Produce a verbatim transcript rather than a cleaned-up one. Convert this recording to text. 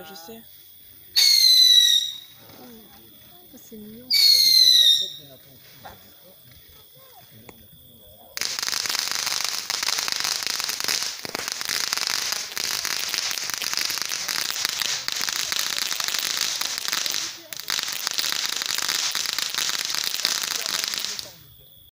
je sais. Oh, c'est mignon. Vous voyez qu'il y avait la tête de notre